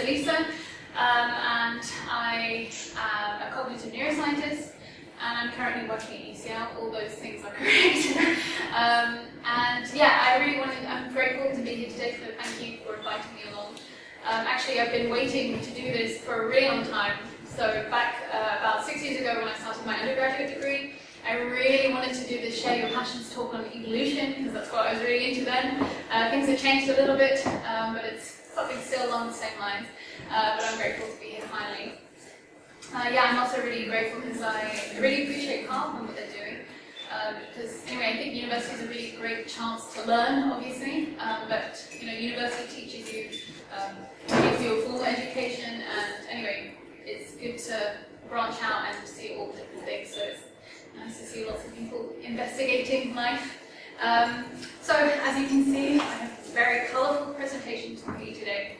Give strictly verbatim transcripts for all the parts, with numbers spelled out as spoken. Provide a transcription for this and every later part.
Elisa, um, and I am a cognitive neuroscientist, and I'm currently working at U C L. All those things are correct. um, and yeah, I really wanted, I'm grateful to be here today, so thank you for inviting me along. Um, actually, I've been waiting to do this for a really long time. So back uh, about six years ago when I started my undergraduate degree, I really wanted to do this Share Your Passions talk on evolution, because that's what I was really into then. Uh, things have changed a little bit, um, but it's something still along the same lines. Uh, but I'm grateful to be here finally. Uh, yeah, I'm also really grateful because I really appreciate CARP and what they're doing. Um, because anyway, I think university is a really great chance to learn, obviously, um, but you know, university teaches you, um, gives you a full education, and anyway, it's good to branch out and see all different things. So it's nice to see lots of people investigating life. Um, so, as you can see, I have a very colourful presentation for you today.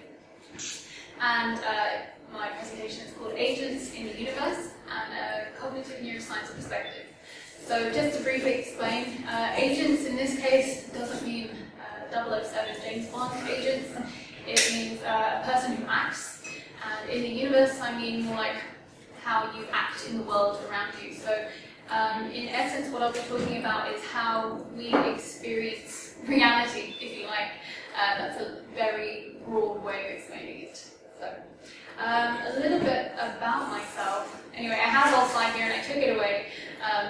And uh, my presentation is called Agents in the Universe and a Cognitive Neuroscience Perspective. So, just to briefly explain, uh, agents in this case doesn't mean uh, double oh seven James Bond agents. It means uh, a person who acts. And in the universe, I mean more like how you act in the world around you. So, Um, in essence, what I'll be talking about is how we experience reality, if you like. Uh, that's a very broad way of explaining it. So, um, a little bit about myself. Anyway, I have a whole slide here and I took it away um,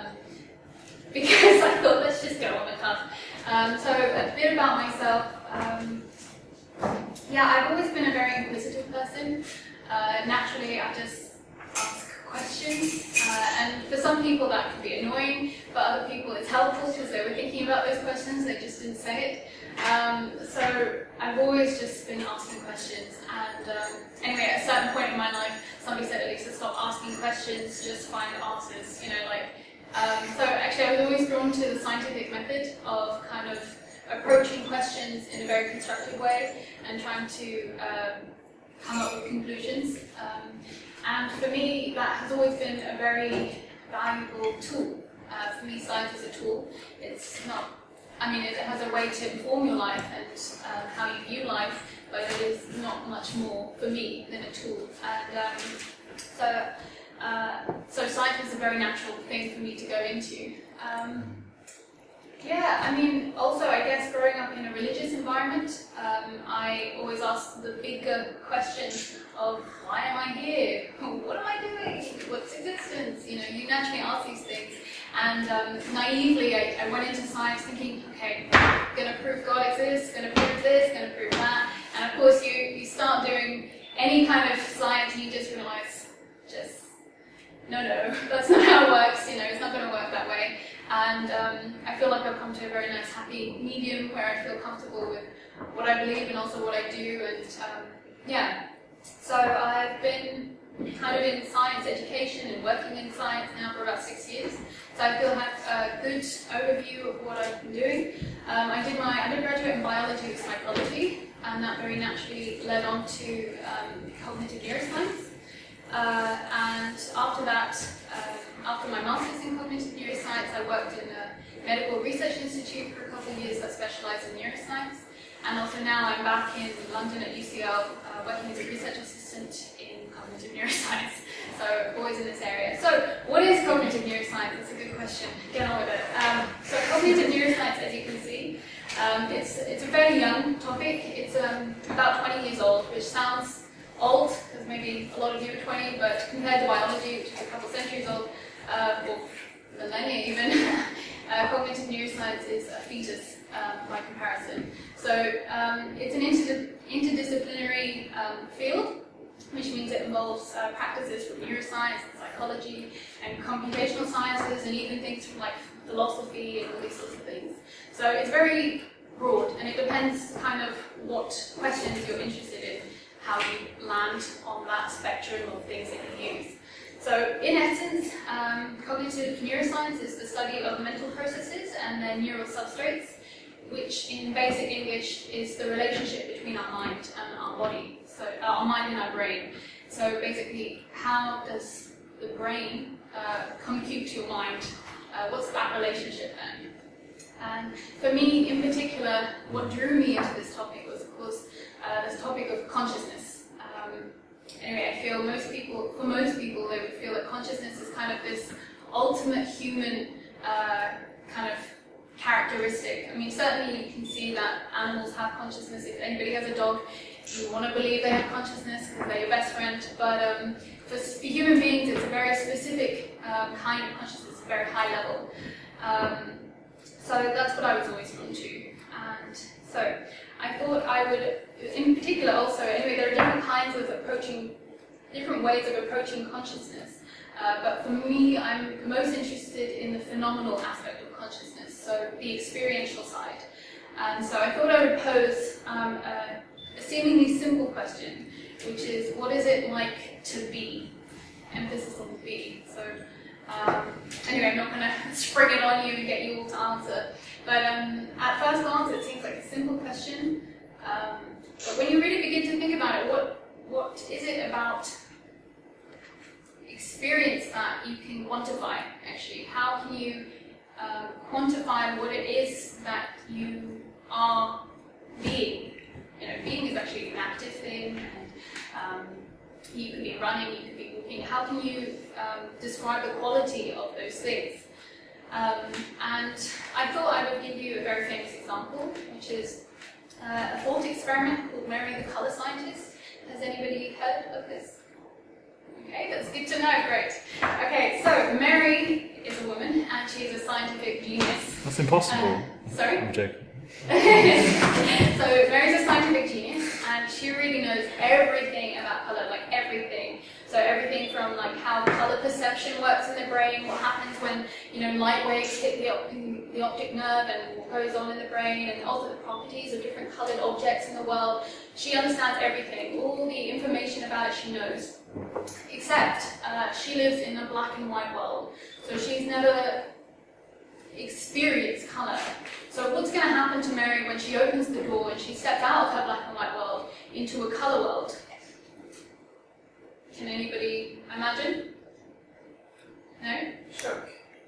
because I thought, let's just go on the cuff. Um, so, a bit about myself. Um, yeah, I've always been a very inquisitive person. Uh, naturally, I just ask questions, uh, and for some people that can be annoying, for other people it's helpful because they were thinking about those questions, they just didn't say it. Um, so I've always just been asking questions, and um, anyway, at a certain point in my life, somebody said, Elisa, stop asking questions, just find answers, you know, like, um, so actually I was always drawn to the scientific method of kind of approaching questions in a very constructive way and trying to um, come up with conclusions. Um, And for me, that has always been a very valuable tool. Uh, for me, science is a tool. It's not, I mean, it has a way to inform your life and uh, how you view life, but it is not much more for me than a tool. And um, so, uh, so science is a very natural thing for me to go into. Um, Yeah, I mean, also, I guess, growing up in a religious environment, um, I always ask the bigger question of, why am I here? What am I doing? What's existence? You know, you naturally ask these things. And um, naively, I, I went into science thinking, okay, going to prove God exists, going to prove this, going to prove that. And of course, you, you start doing any kind of science and you just realize, just, no, no, that's not how it works. You know, it's not going to work that way. And um, I feel like I've come to a very nice, happy medium where I feel comfortable with what I believe and also what I do. And um, yeah, so I've been kind of in science education and working in science now for about six years. So I feel I have a good overview of what I've been doing. Um, I did my undergraduate in biology with psychology, and that very naturally led on to um, cognitive neuroscience. Uh, and after that, um, after my master's in cognitive neuroscience, I worked in a medical research institute for a couple of years that specialised in neuroscience. And also now I'm back in London at U C L, uh, working as a research assistant in cognitive neuroscience. So always in this area. So what is cognitive neuroscience? That's a good question. Get on with it. Um, so cognitive neuroscience, as you can see, um, it's, it's a very young topic. It's um, about twenty years old, which sounds old, because maybe a lot of you are twenty, but compared to biology, which is a couple centuries old, uh, or millennia even, uh, cognitive neuroscience is a fetus um, by comparison. So um, it's an inter interdisciplinary um, field, which means it involves uh, practices from neuroscience, and psychology, and computational sciences, and even things from like philosophy and all these sorts of things. So it's very broad, and it depends kind of what questions you're interested in, how you land on that spectrum of things that you use. So, in essence, um, cognitive neuroscience is the study of mental processes and their neural substrates, which in basic English is the relationship between our mind and our body, so uh, our mind and our brain. So basically, how does the brain uh, compute your mind? Uh, what's that relationship then? And for me, in particular, what drew me into this topic was, of course, uh, this topic of consciousness. Um, anyway, I feel most people, for most people, they would feel that consciousness is kind of this ultimate human uh, kind of characteristic. I mean, certainly you can see that animals have consciousness. If anybody has a dog, you want to believe they have consciousness because they're your best friend. But um, for, for human beings, it's a very specific um, kind of consciousness, a very high level. Um, so that's what I was always drawn to. And so I thought I would, in particular also, anyway, there are different kinds of approaching, different ways of approaching consciousness. Uh, but for me, I'm most interested in the phenomenal aspect of consciousness, so the experiential side. And so I thought I would pose um, a, a seemingly simple question, which is, what is it like to be? Emphasis on the be. So um, anyway, I'm not going to spring it on you and get you all to answer. But um, at first glance, it seems like a simple question. Um, but when you really begin to think about it, what what is it about experience that you can quantify, actually? How can you um, quantify what it is that you are being? You know, being is actually an active thing, and um, you could be running, you could be walking. How can you um, describe the quality of those things? Um, and I thought I would give you a very famous example, which is uh, a thought experiment called Mary the Colour Scientist. Has anybody heard of this? Okay, that's good to know, great. Okay, so Mary is a woman and she is a scientific genius. That's impossible. Uh, sorry? I'm joking. So Mary's a scientific genius and she really knows everything about colour, like everything. So everything from like how colour perception works in the brain, what happens when, you know, light waves hit the, op the optic nerve and what goes on in the brain, and also the properties of different coloured objects in the world. She understands everything, all the information about it she knows. Except uh, she lives in a black and white world, so she's never experienced colour. So what's going to happen to Mary when she opens the door and she steps out of her black and white world into a colour world? Can anybody imagine? No? Shock.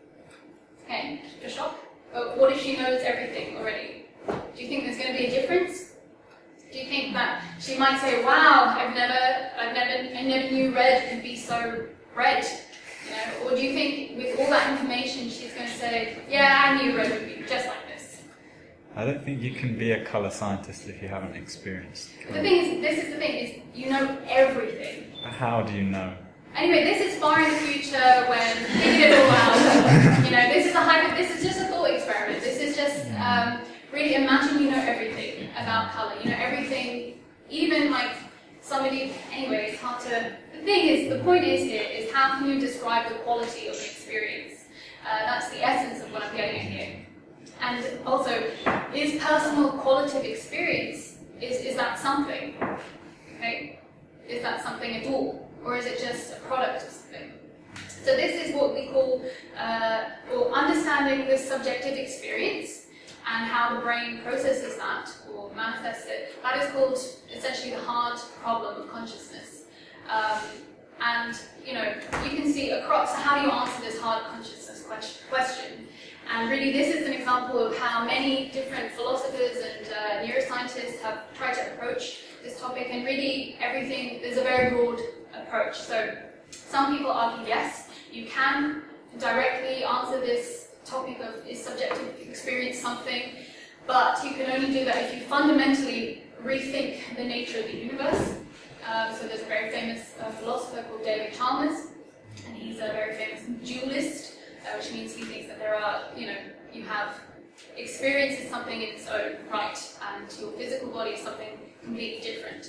Okay, a shock. But what if she knows everything already? Do you think there's going to be a difference? Do you think that she might say, "Wow, I've never, I've never, I never knew red could be so red"? You know? Or do you think, with all that information, she's going to say, "Yeah, I knew red would be just like this"? I don't think you can be a colour scientist if you haven't experienced colour. The thing is, this is the thing, is you know everything. How do you know? Anyway, this is far in the future when figured it all out. You know, this is a hypo, this is just a thought experiment. This is just um, really imagine you know everything about colour. You know everything, even like somebody. Anyway, it's hard to. The thing is, the point is here is how can you describe the quality of the experience? Uh, that's the essence of what I'm getting at here. And also, is personal qualitative experience, is is that something? Okay, is that something at all? Or is it just a product of something? So this is what we call, uh, or understanding the subjective experience and how the brain processes that or manifests it. That is called essentially the hard problem of consciousness. Um, and you know, you can see across. So how do you answer this hard consciousness question? And really, this is an example of how many different philosophers and uh, neuroscientists have tried to approach this topic. And really, everything there's a very broad approach. So some people argue, yes, you can directly answer this topic of is subjective experience something, but you can only do that if you fundamentally rethink the nature of the universe. Uh, so there's a very famous uh, philosopher called David Chalmers, and he's a very famous dualist, uh, which means he thinks that there are, you know, you have experience is something in its own right, and your physical body is something completely different.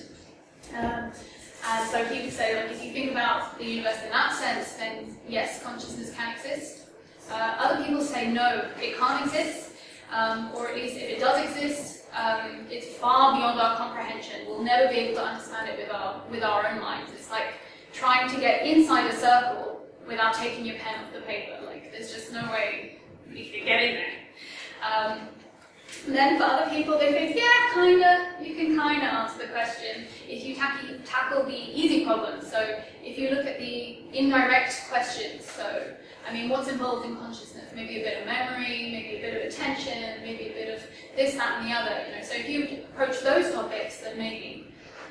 Um, And so he would say, like, if you think about the universe in that sense, then yes, consciousness can exist. Uh, other people say no, it can't exist, um, or at least if it does exist, um, it's far beyond our comprehension. We'll never be able to understand it with our with our own minds. It's like trying to get inside a circle without taking your pen off the paper. Like, there's just no way you can get in there. Um, And then for other people, they think, yeah, kinda, you can kinda answer the question if you tackle, tackle the easy problems. So if you look at the indirect questions, so, I mean, what's involved in consciousness? Maybe a bit of memory, maybe a bit of attention, maybe a bit of this, that, and the other, you know. So if you approach those topics, then maybe.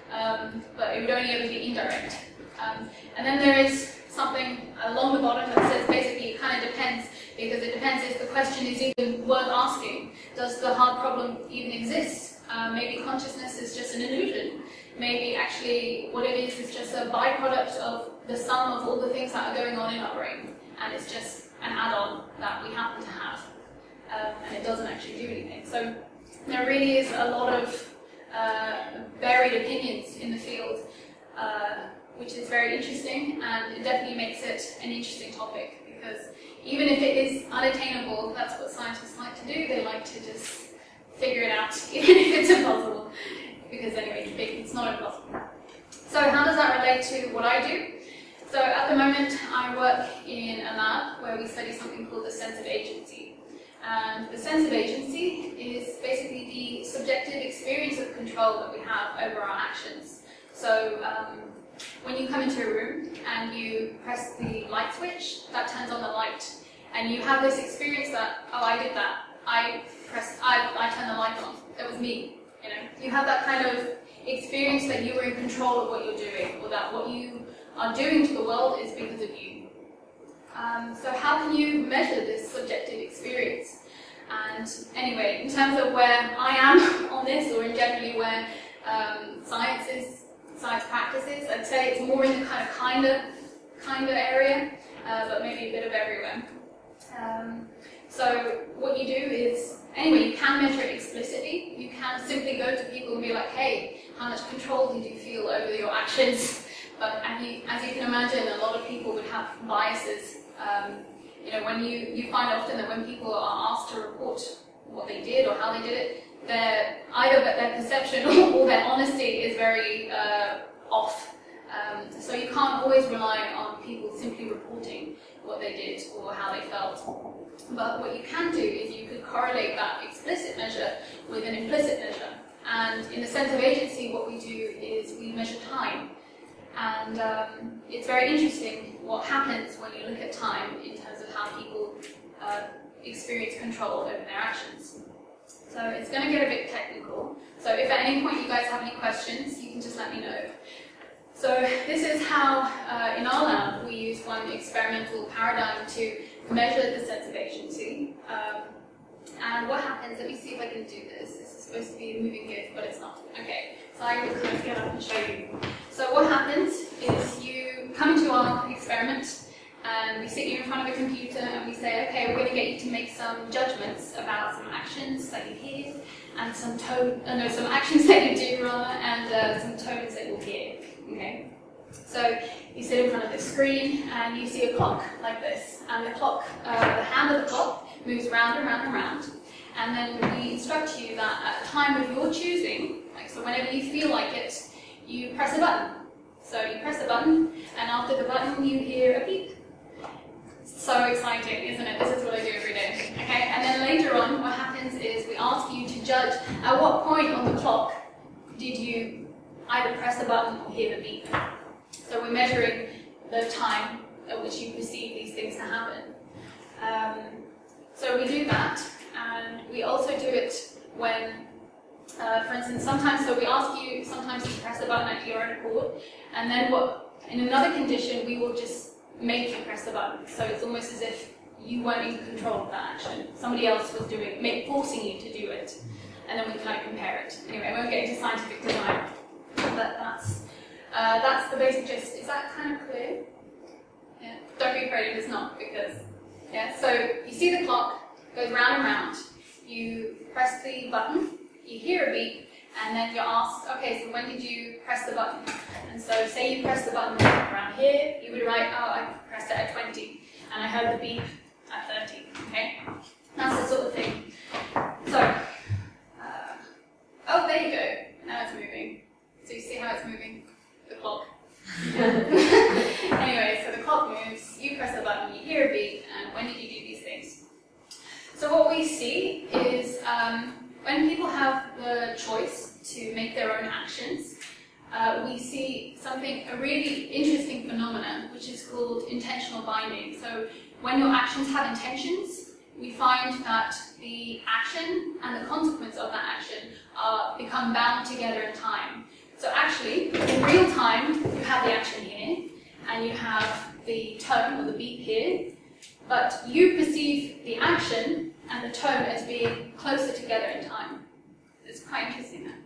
um, but it would only ever be indirect. Um, and then there is something along the bottom that says basically it kind of depends, because it depends if the question is even worth asking. Does the hard problem even exist? Uh, maybe consciousness is just an illusion. Maybe actually what it is is just a byproduct of the sum of all the things that are going on in our brain, and it's just an add-on that we happen to have, um, and it doesn't actually do anything. So there really is a lot of uh, varied opinions in the field, uh, which is very interesting, and it definitely makes it an interesting topic, because even if it is unattainable, that's what scientists like to do. They like to just figure it out, even if it's impossible, because anyway, it's not impossible. So how does that relate to what I do? So at the moment, I work in a lab where we study something called the sense of agency. And the sense of agency is basically the subjective experience of control that we have over our actions. So um, when you come into a room and you press the light switch, that turns on the light, and you have this experience that, oh, I did that. I pressed, I, I turned the light on. That was me. You know, you have that kind of experience that you were in control of what you're doing, or that what you are doing to the world is because of you. Um, so how can you measure this subjective experience? And anyway, in terms of where I am on this, or in generally where um, science is, science practices, I'd say it's more in the kind of kinda, kinda area, uh, but maybe a bit of everywhere. Um, so what you do is, anyway, you can measure it explicitly. You can simply go to people and be like, hey, how much control did you feel over your actions? But as you, as you can imagine, a lot of people would have biases. Um, you know, when you, you find often that when people are asked to report what they did or how they did it, their, either their perception or their honesty is very uh, off. Um, so you can't always rely on people simply reporting what they did or how they felt. But what you can do is you could correlate that explicit measure with an implicit measure. And in the sense of agency, what we do is we measure time. And um, it's very interesting what happens when you look at time in terms of how people uh, experience control over their actions. So it's going to get a bit technical. So if at any point you guys have any questions, you can just let me know. So this is how, uh, in our lab, we use one experimental paradigm to measure the sense of agency. Um, and what happens, let me see if I can do this. This is supposed to be a moving GIF, but it's not. Okay, so I will kind of get up and show you. So what happens is you come into our experiment, and we sit you in front of a computer, and we say, okay, we're going to get you to make some judgments about some actions that you hear, and some tone, uh, no, some actions that you do rather, and uh, some tones that you'll hear. Okay. So you sit in front of the screen, and you see a clock like this, and the clock, uh, the hand of the clock moves round and round and round, and then we instruct you that at a time of your choosing, like so, whenever you feel like it, you press a button. So you press a button, and after the button, you hear a beep. So exciting, isn't it? This is what I do every day. Okay, and then later on, what happens is we ask you to judge at what point on the clock did you either press a button or hear the beep. So we're measuring the time at which you perceive these things to happen. Um, so we do that, and we also do it when, uh, for instance, sometimes, so we ask you sometimes to press a button at your own accord, and then what, in another condition, we will just make you press the button. So it's almost as if you weren't in control of that action. Somebody else was doing, make, forcing you to do it, and then we kind of compare it. Anyway, I won't get into scientific design, but that's uh, that's the basic gist. Is that kind of clear? Yeah. Don't be afraid if it's not, because yeah. So you see the clock goes round and round. You press the button. You hear a beep, and then you're asked, okay, so when did you press the button? And so say you press the button around here, you would write, oh, I pressed it at twenty, and I heard the beep at thirty, okay? That's the sort of thing. So, uh, oh, there you go. Now it's moving. So you see how it's moving? The clock. Anyway, so the clock moves, you press the button, you hear a beep, and when did you do these things? So what we see is, um, when people have the choice to make their own actions, uh, we see something, a really interesting phenomenon, which is called intentional binding. So when your actions have intentions, we find that the action and the consequence of that action are, become bound together in time. So actually, in real time, you have the action here, and you have the tone or the beat here, but you perceive the action and the tone as being closer together in time. It's quite interesting there.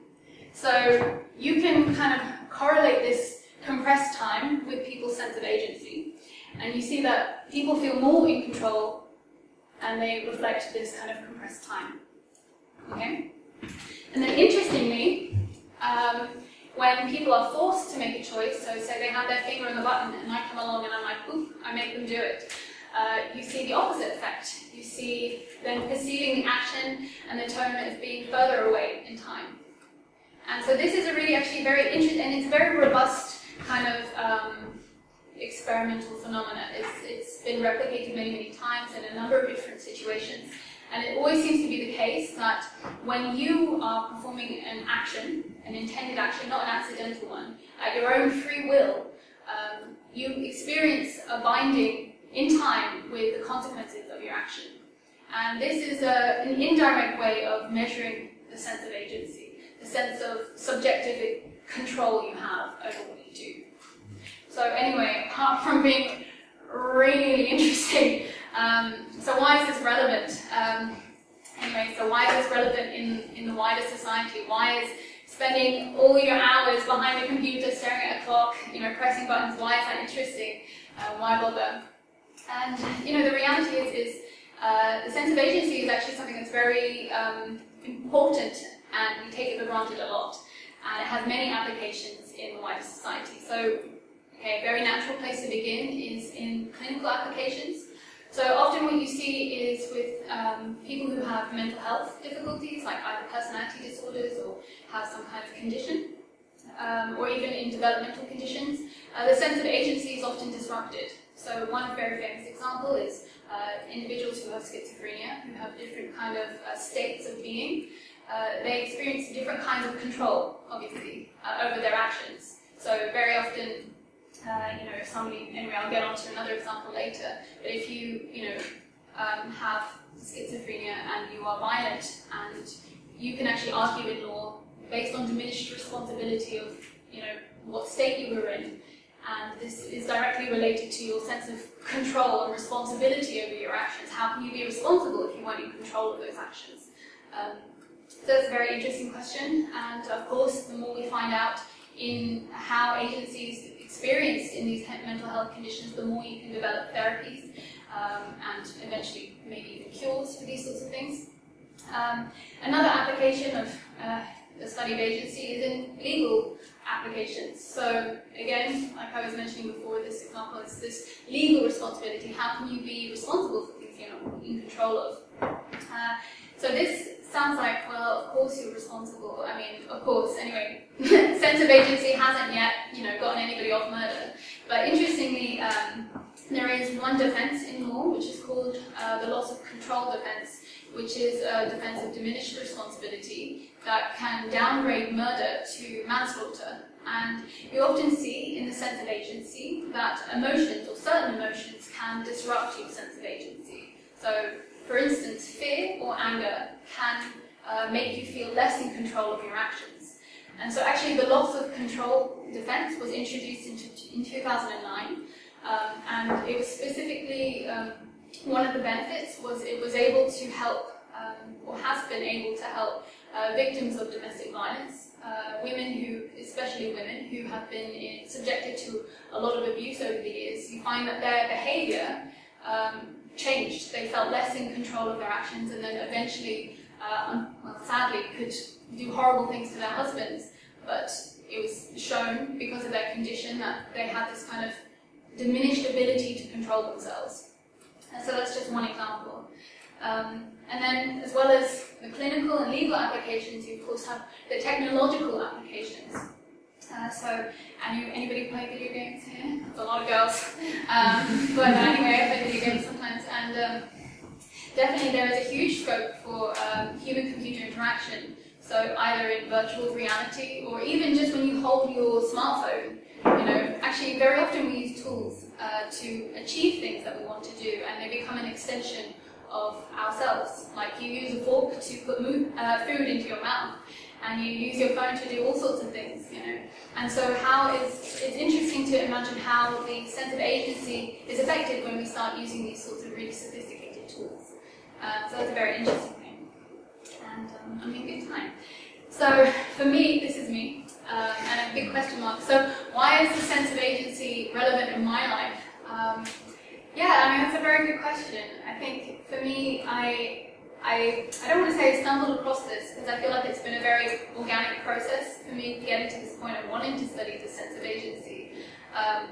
So you can kind of correlate this compressed time with people's sense of agency, and you see that people feel more in control and they reflect this kind of compressed time. Okay? And then interestingly, um, when people are forced to make a choice, so say they have their finger on the button and I come along and I'm like, oof, I make them do it, uh, you see the opposite effect. You see them perceiving the action and the tone as being further away in time. And so this is a really actually very interesting, and it's a very robust kind of um, experimental phenomena. It's, it's been replicated many, many times in a number of different situations. And it always seems to be the case that when you are performing an action, an intended action, not an accidental one, at your own free will, um, you experience a binding in time with the consequences of your action. And this is a, an indirect way of measuring the sense of agency, the sense of subjective control you have over what you do. So anyway, apart from being really, really interesting, um, so why is this relevant? Um, anyway, so why is this relevant in, in the wider society? Why is spending all your hours behind a computer staring at a clock, you know, pressing buttons, why is that interesting? Uh, why bother? And, you know, the reality is, is uh, the sense of agency is actually something that's very um, important, and we take it for granted a lot. And it has many applications in the wider society. So, okay, a very natural place to begin is in clinical applications. So often what you see is with um, people who have mental health difficulties, like either personality disorders or have some kind of condition, um, or even in developmental conditions, uh, the sense of agency is often disrupted. So one very famous example is uh, individuals who have schizophrenia, who have different kind of uh, states of being. Uh, they experience different kinds of control, obviously, uh, over their actions. So very often, Uh, you know, if somebody, anyway, I'll get on to another example later, but if you, you know, um, have schizophrenia and you are violent, and you can actually argue in law based on diminished responsibility of, you know, what state you were in, and this is directly related to your sense of control and responsibility over your actions. How can you be responsible if you weren't in control of those actions? Um, so it's a very interesting question, and of course, the more we find out in how agencies experienced in these mental health conditions, the more you can develop therapies um, and eventually maybe even cures for these sorts of things. Um, another application of uh, the study of agency is in legal applications. So again, like I was mentioning before, this example is this legal responsibility. How can you be responsible for things you're not in control of? Uh, so this sounds like, well, of course you're responsible. I mean, of course, anyway, sense of agency hasn't yet, you know, gotten anybody off murder. But interestingly, um, there is one defense in law, which is called uh, the loss of control defense, which is a defense of diminished responsibility that can downgrade murder to manslaughter. And you often see in the sense of agency that emotions, or certain emotions, can disrupt your sense of agency. So, for instance, fear or anger can uh, make you feel less in control of your actions. And so actually the loss of control defense was introduced in, in two thousand nine, um, and it was specifically, um, one of the benefits was it was able to help, um, or has been able to help, uh, victims of domestic violence, uh, women who, especially women who have been in, subjected to a lot of abuse over the years. You find that their behavior um, changed. They felt less in control of their actions, and then eventually, uh, well, sadly, could do horrible things to their husbands. But it was shown, because of their condition, that they had this kind of diminished ability to control themselves. And so that's just one example. Um, and then, as well as the clinical and legal applications, you of course have the technological applications. Uh, so, any, anybody play video games here? There's a lot of girls. Um, but anyway, I play video games sometimes, and um, definitely there is a huge scope for um, human-computer interaction. So either in virtual reality, or even just when you hold your smartphone. You know, actually, very often we use tools uh, to achieve things that we want to do, and they become an extension of ourselves. Like you use a fork to put mo uh, food into your mouth. and you use your phone to do all sorts of things, you know. And so how is, it's interesting to imagine how the sense of agency is affected when we start using these sorts of really sophisticated tools. Uh, so that's a very interesting thing. And um, I'm having a good time. So for me, this is me, um, and a big question mark. So why is the sense of agency relevant in my life? Um, yeah, I mean, that's a very good question. I think for me, I I, I don't want to say I stumbled across this, because I feel like it's been a very organic process for me getting to this point of wanting to study the sense of agency. Um,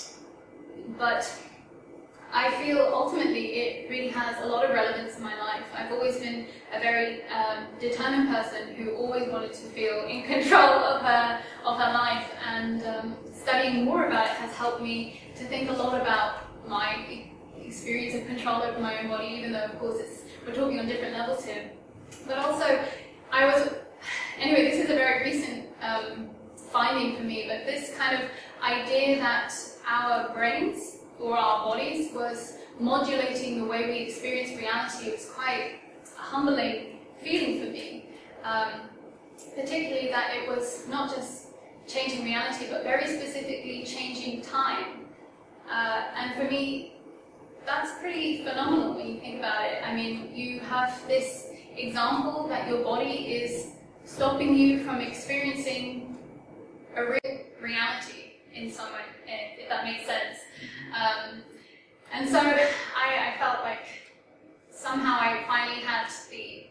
but I feel ultimately it really has a lot of relevance in my life. I've always been a very um, determined person who always wanted to feel in control of her, of her life, and um, studying more about it has helped me to think a lot about my experience of control over my own body, even though of course it's we're talking on different levels here. But also, I was, anyway, this is a very recent um, finding for me, but this kind of idea that our brains, or our bodies, was modulating the way we experience reality was quite a humbling feeling for me. Um, particularly that it was not just changing reality, but very specifically changing time. Uh, and for me, that's pretty phenomenal when you think about it. I mean, you have this example that your body is stopping you from experiencing a real reality in some way, if that makes sense. Um, and so I, I felt like somehow I finally had the,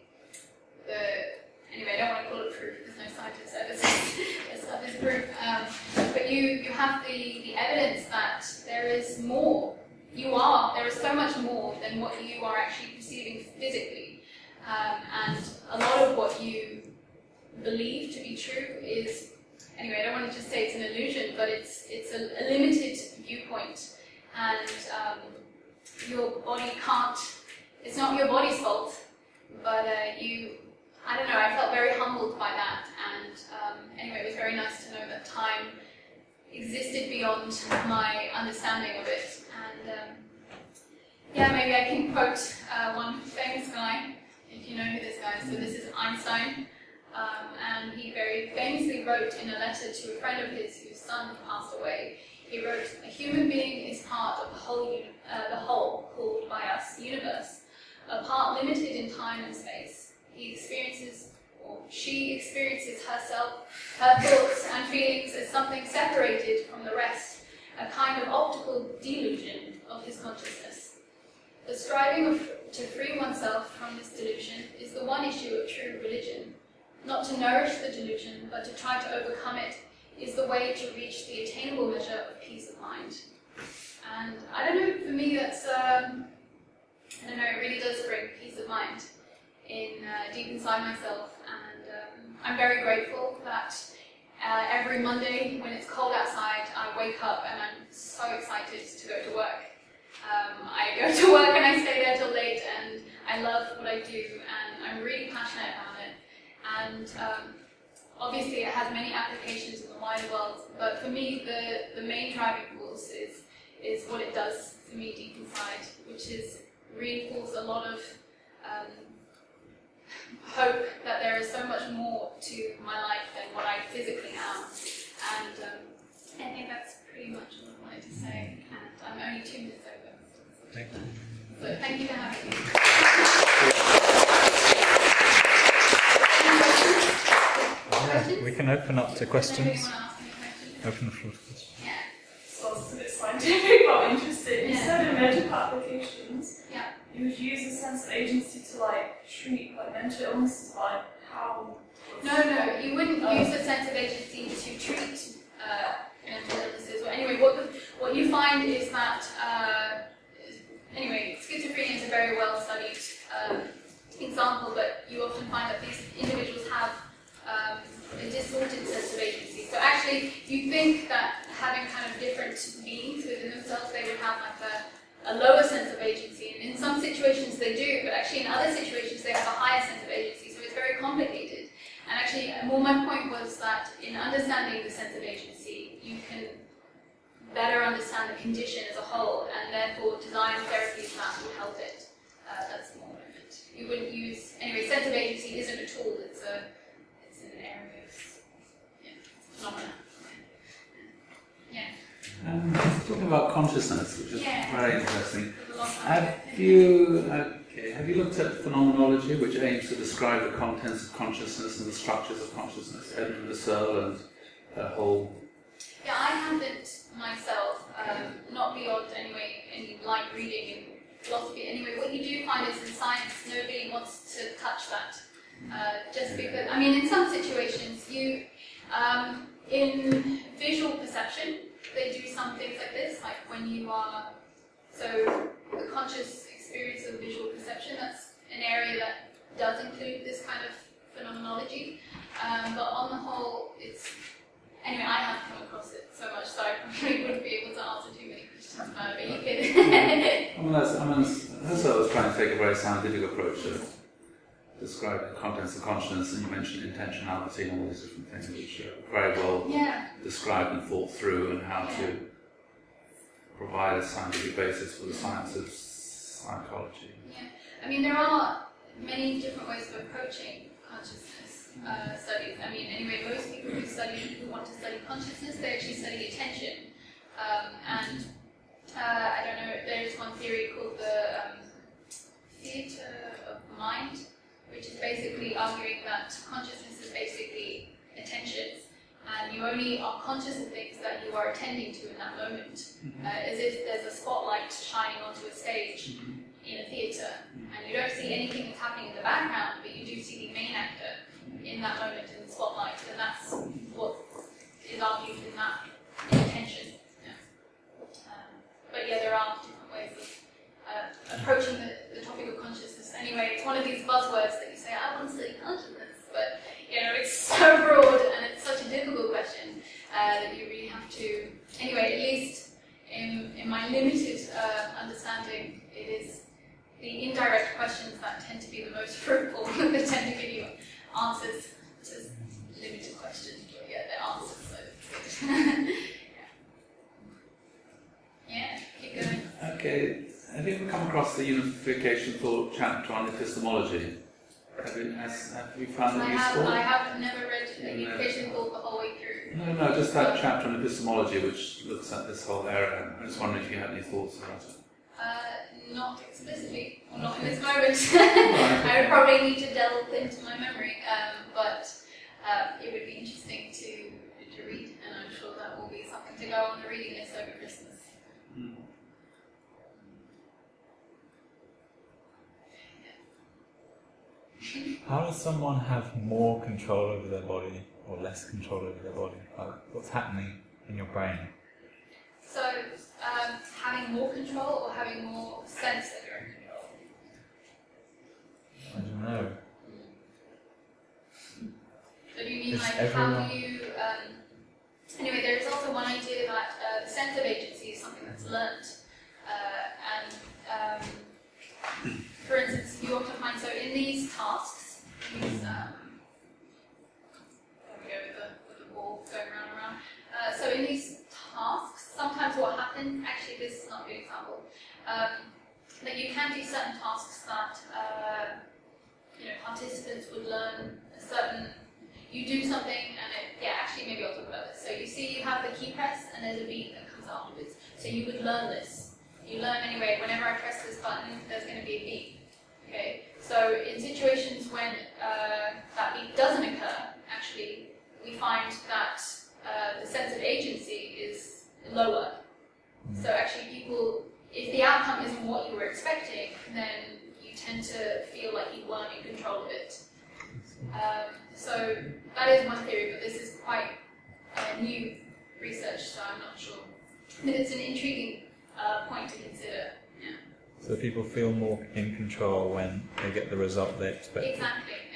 the anyway, I don't want to call it proof, there's no scientific evidence, this stuff is proof, um, but you, you have the, the evidence that there is more. You are, there is so much more than what you are actually perceiving physically. Um, and a lot of what you believe to be true is, anyway, I don't want to just say it's an illusion, but it's it's a, a limited viewpoint. And um, your body can't, it's not your body's fault, but uh, you, I don't know, I felt very humbled by that. And um, anyway, it was very nice to know that time existed beyond my understanding of it. And um, yeah, maybe I can quote uh, one famous guy, if you know who this guy is. So this is Einstein, um, and he very famously wrote in a letter to a friend of his whose son passed away. He wrote, "A human being is part of the whole, uh, the whole called by us universe, a part limited in time and space. He experiences, or she experiences herself, her thoughts and feelings as something separated from the rest, a kind of optical delusion of his consciousness. The striving of, to free oneself from this delusion is the one issue of true religion. Not to nourish the delusion, but to try to overcome it is the way to reach the attainable measure of peace of mind." And I don't know, for me that's, um, I don't know, it really does bring peace of mind in uh, deep inside myself. And um, I'm very grateful that Uh, every Monday, when it's cold outside, I wake up and I'm so excited to go to work. Um, I go to work and I stay there till late, and I love what I do, and I'm really passionate about it. And um, obviously it has many applications in the wider world, but for me the, the main driving force is, is what it does for me deep inside, which is reinforce a lot of um, hope that there is so much more to my life than what I physically am. And um, I think that's pretty much what I wanted to say. And I'm only two minutes over. Thank you. So thank you for having me. Yeah, we can open up to questions. Does anybody want to ask me a question? Open the floor to questions. Yeah. So it's a bit scientific, but interesting. You Yeah. said in medical applications, Yeah. you would use a sense of agency to like treat like mental illnesses. Like how? No, no, you wouldn't Oh. use a sense of agency to treat uh, mental illnesses. Well, anyway, what the, what you find is that uh, anyway, schizophrenia is a very well studied um, example, but you often find that these individuals have um, a distorted sense of agency. So actually, you think that having kind of different beings within themselves, they would have like a a lower sense of agency, and in some situations they do, but actually in other situations they have a higher sense of agency, so it's very complicated. And actually, more my point was that in understanding the sense of agency, you can better understand the condition as a whole, and therefore design therapies that will help it. Uh, that's more of it. You wouldn't use, anyway, sense of agency isn't a tool, it's a, it's an area. talking about consciousness, which is Yeah. very interesting. There's a lot of Have time. you okay, have you looked at phenomenology, which aims to describe the contents of consciousness and the structures of consciousness? Edmund Husserl and a whole. Yeah, I haven't myself, um, not beyond anyway any light reading in philosophy. Anyway, what you do find is in science, nobody wants to touch that. Uh, just because, I mean, in some situations, you, um, in visual perception, they do some things like this, like when you are, so the conscious experience of visual perception, that's an area that does include this kind of phenomenology. Um, but on the whole, it's, anyway, I haven't come across it so much, so I probably wouldn't be able to answer too many questions about it, but you could. I mean, that's, I mean, Husserl was trying to take a very scientific approach to describing the contents of consciousness, and you mentioned intentionality and all these different things, which are very well Yeah. described and thought through, and how to provide a scientific basis for the science of psychology. Yeah, I mean, there are many different ways of approaching consciousness uh, studies. I mean, anyway, most people who study, who want to study consciousness, they actually study attention. Um, and uh, I don't know, there's one theory called the um, theatre of mind, which is basically arguing that consciousness is basically attention. And you only are conscious of things that you are attending to in that moment, uh, as if there's a spotlight shining onto a stage in a theatre, and you don't see anything that's happening in the background, but you do see the main actor in that moment in the spotlight, and that's what is argued in that intention. Yeah. Um, but yeah, there are different ways of uh, approaching the, the topic of consciousness. Anyway, it's one of these buzzwords that you say, I want to study consciousness, but you know, it's so broad and it's such a difficult question uh, that you really have to, anyway, at least in, in my limited uh, understanding, it is the indirect questions that tend to be the most fruitful, that tend to give you answers to limited questions, but yeah, they're answers, so yeah. Yeah, keep going. Okay, have you ever come across the Unification Thought chapter on epistemology? Have you, has, have you found I it have, useful? I have never read the No. Unification Thought the whole way through. No, no, just that chapter on epistemology, which looks at this whole area. I just wondering if you had any thoughts about it. Uh, not explicitly, or not in this moment. I would probably need to delve into my memory, um, but uh, it would be interesting to to read, and I'm sure that will be something to go on the reading list over Christmas. Mm. How does someone have more control over their body or less control over their body? Like, what's happening in your brain? So, um, having more control or having more sense that you're in control? I don't know. So do you mean Is like everyone- how do you, um, anyway, there is also one idea that uh, the sense of agency is something that's learnt. Uh, and um, for instance, you often find, so in these tasks, these, um, there we go with the, with the ball going round and round. Uh, so in these tasks, sometimes what happens, actually this is not a good example, um, that you can do certain tasks that uh, you know, participants would learn a certain, you do something and it, yeah, actually maybe I'll talk about this. So you see you have the key press and there's a beat that comes afterwards. So you would learn this. You learn anyway, whenever I press this button, there's going to be a beat. Okay? So in situations when uh, that beat doesn't occur, actually, we find that uh, the sense of agency is lower. So actually people, if the outcome isn't what you were expecting, then you tend to feel like you weren't in control of it. Um, so that is one theory, but this is quite uh, new research, so I'm not sure. But it's an intriguing uh, point to consider. Yeah. So people feel more in control when they get the result they expect. Exactly, yeah.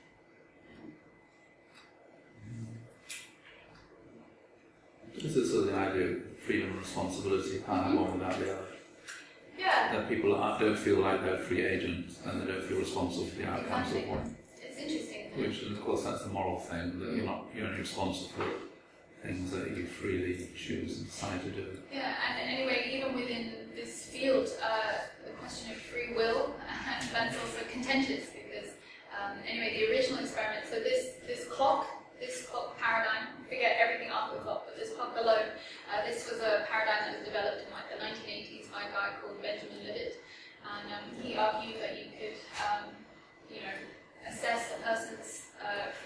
This is sort of the idea of freedom and responsibility, power one without the other. Yeah, That people are, don't feel like they're free agents and they don't feel responsible for the outcomes exactly. of one. It's interesting. Which, of course, that's the moral thing, that you're not you're only responsible for things that you freely choose and decide to do. Yeah, and anyway, even within this field, uh, the question of free will, that's also contentious because, um, anyway, the original experiment, so this, this clock, this clock paradigm, forget everything after the clock, but this clock below, uh, this was a paradigm that was developed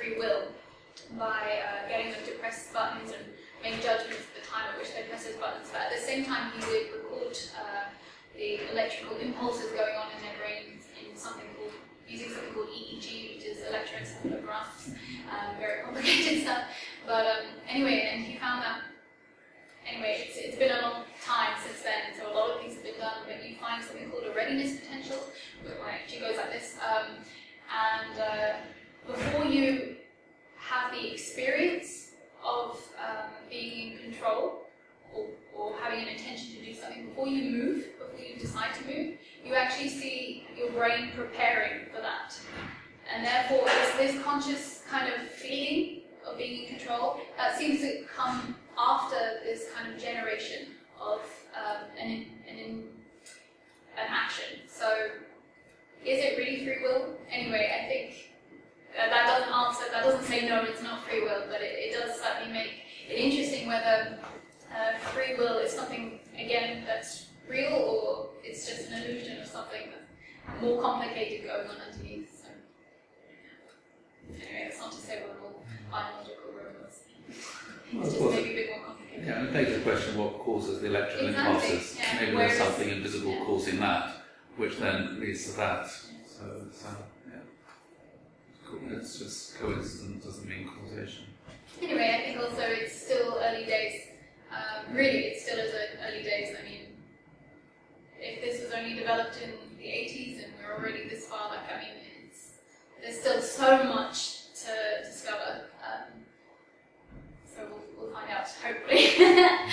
free will by uh, getting them to press buttons and make judgments at the time at which they press those buttons. But at the same time, he would record uh, the electrical impulses going on in their brains in something called, using something called E E G, which is electroencephalographs, um, very complicated stuff. But um, anyway, and he found that, anyway, it's, it's been a long time since then, so a lot of things have been done, but you find something called a readiness potential, which actually goes like this. Um, and uh, before you have the experience of um, being in control, or, or having an intention to do something, before you move, before you decide to move, you actually see your brain preparing for that. And therefore, it's this conscious kind of feeling of being in control that seems to come after this kind of generation of um, an, an, an action. So, is it really free will? Anyway, I think uh, that doesn't answer, that doesn't say no, it's not free will, but it, it does certainly make it interesting whether uh, free will is something, again, that's real, or it's just an illusion of something that's more complicated going on underneath. So, anyway, that's not to say we're all biological robots. It's just maybe a bit more complicated. Yeah, and it begs the question, what causes the electrical Exactly, impulses? yeah. Maybe Whereas, there's something invisible yeah. causing that, which then leads to that. So, so yeah. Cool. It's just coincidence, doesn't mean causation. Anyway, I think also it's still early days. Um, really, it still is early days. I mean, if this was only developed in the eighties and we're already this far, like, I mean, it's, there's still so much to discover. Um, so we'll, we'll find out, hopefully. Yeah.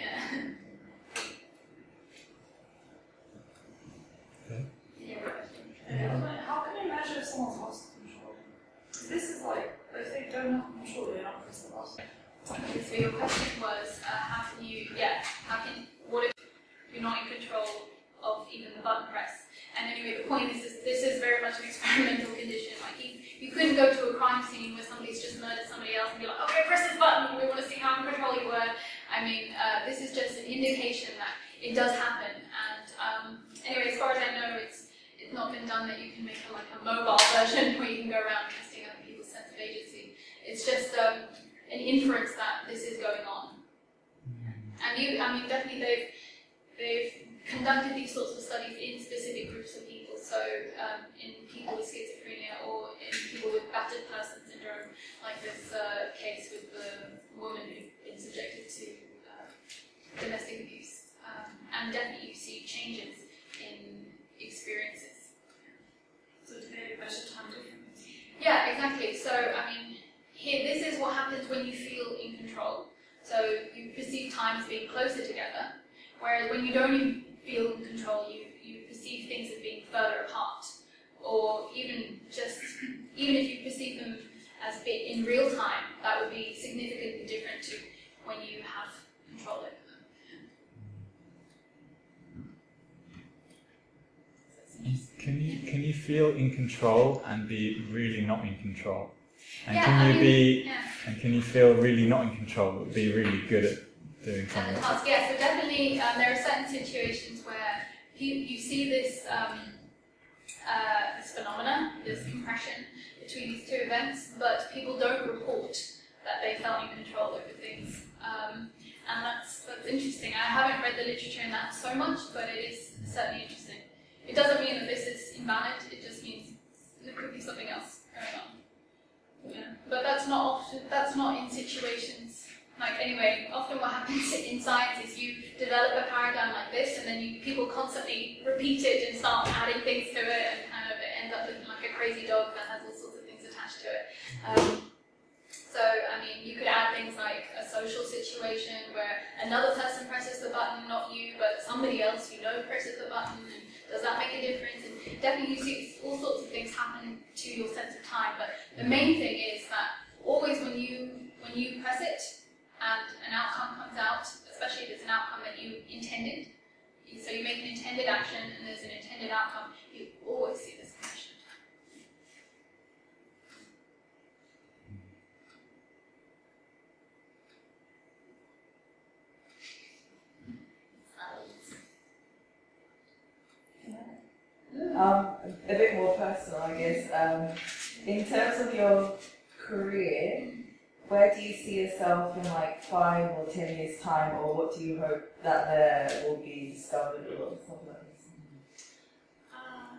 Okay. Yeah, right. Yeah. How can you measure if someone's lost control? This is like, if they don't have control, they're not press the button. Okay, so your question was, uh, how can you, yeah, how can, what if you're not in control of even the button press? And anyway, the point is, this, this is very much an experimental condition. Like, you, you couldn't go to a crime scene where somebody's just murdered somebody else and be like, okay, press this button, we want to see how in control you were. I mean, uh, this is just an indication that it does happen. And um, anyway, as far as I know, it's it's not been done that you can make a, like a mobile version where you can go around testing other people's sense of agency. It's just um, an inference that this is going on. And you, I mean, definitely they've they've conducted these sorts of studies in specific groups of people. So um, in people with schizophrenia or in people with battered person syndrome, like this uh, case with the woman who'd been subjected to uh, domestic abuse. Um, and definitely you see changes in experiences. So do they measure time difference? Yeah, exactly. So, I mean, here, this is what happens when you feel in control. So you perceive time as being closer together, whereas when you don't even feel in control, you, you perceive things as being further apart. Or even just, even if you perceive them as being in real time, that would be significantly different to when you have control over them. Can you can you feel in control and be really not in control? And Yeah, can I you mean, be yeah. and can you feel really not in control but be really good at doing And something? the task, yeah, so definitely um, there are certain situations where you, you see this, um, uh, this phenomena, this compression between these two events, but people don't report that they felt in control over things. Um, and that's, that's interesting. I haven't read the literature in that so much, but it is certainly interesting. It doesn't mean that this is invalid, it just means there could be something else going on. Yeah. But that's not often, that's not in situations, like anyway, often what happens in science is you develop a paradigm like this and then you, people constantly repeat it and start adding things to it and kind of it ends up looking like a crazy dog that has all sorts of things attached to it. Um, so, I mean, you could add things like a social situation where another person presses the button, not you, but somebody else you know presses the button, and does that make a difference? And definitely you see all sorts of things happen to your sense of time, but the main thing is that always when you when you press it and an outcome comes out, especially if it's an outcome that you intended, so you make an intended action and there's an intended outcome, you always see this connection. Um, a bit more personal, I guess. Um, in terms of your career, where do you see yourself in like five or ten years time, or what do you hope that there will be discovered or something like this? Uh,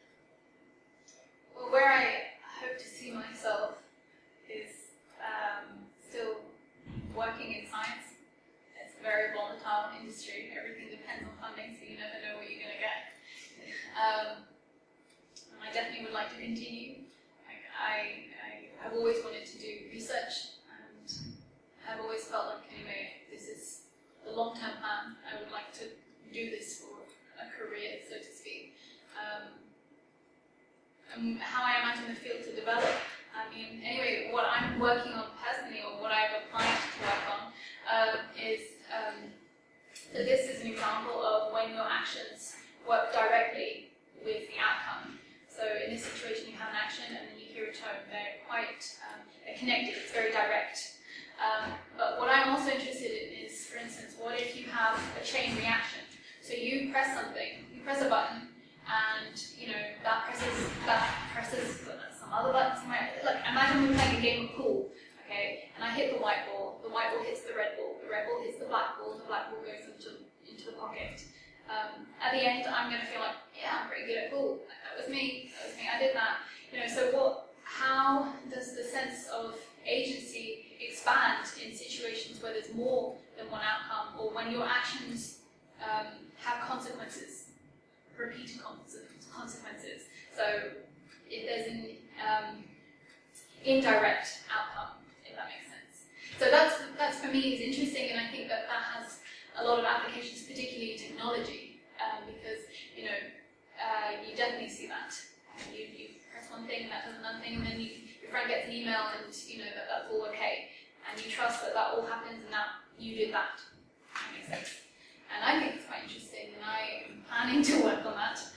well, where I hope to see myself is um, still working in science. It's a very volatile industry. Everything depends on funding, so you never know what you're going to get. Um, and I definitely would like to continue. Like, I, I have always wanted to do research, and have always felt like, anyway, this is the long-term plan. I would like to do this for a career, so to speak. Um, and how I imagine the field to develop. I mean, anyway, what I'm working on personally, or what I've applied to work on, um, is um, that this is an example of when your actions work directly with the outcome. So in this situation, you have an action and then you hear a tone. They're quite um, they're connected. It's very direct. Um, but what I'm also interested in is, for instance, what if you have a chain reaction? So you press something, you press a button, and you know that presses that presses some other button somewhere. Like, imagine we're playing a game of pool, okay? And I hit the white ball, the white ball hits the red ball, the red ball hits the black ball, the black ball goes into into the pocket. Um, at the end, I'm going to feel like, yeah, I'm pretty good at pool. That was me. That was me. I did that. You know. So what? How does the sense of agency expand in situations where there's more than one outcome, or when your actions um, have consequences, repeated consequences? So if there's an um, indirect outcome, if that makes sense. So that's that's for me is interesting, and I think that that has a lot of applications, particularly in technology, um, because you know uh, you definitely see that. You, you press one thing, and that does another thing, and then you, your friend gets an email, and you know that that's all okay, and you trust that that all happens, and that you did that. That makes sense. And I think it's quite interesting, and I am planning to work on that.